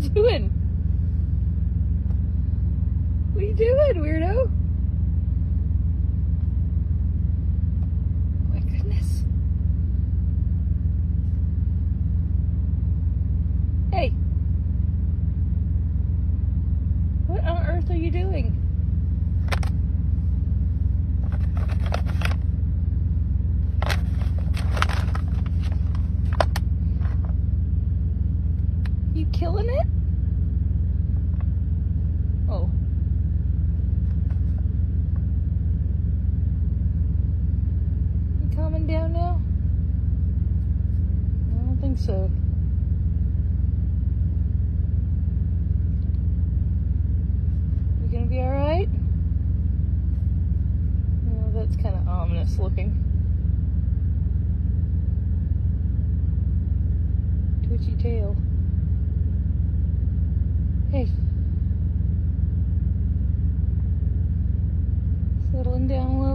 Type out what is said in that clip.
doing? What are you doing, weirdo? Oh my goodness. Hey. What on earth are you doing? You killing it? Oh. You calming down now? I don't think so. You gonna be alright? Oh, that's kind of ominous looking. Twitchy tail. Hey. Settling down a little.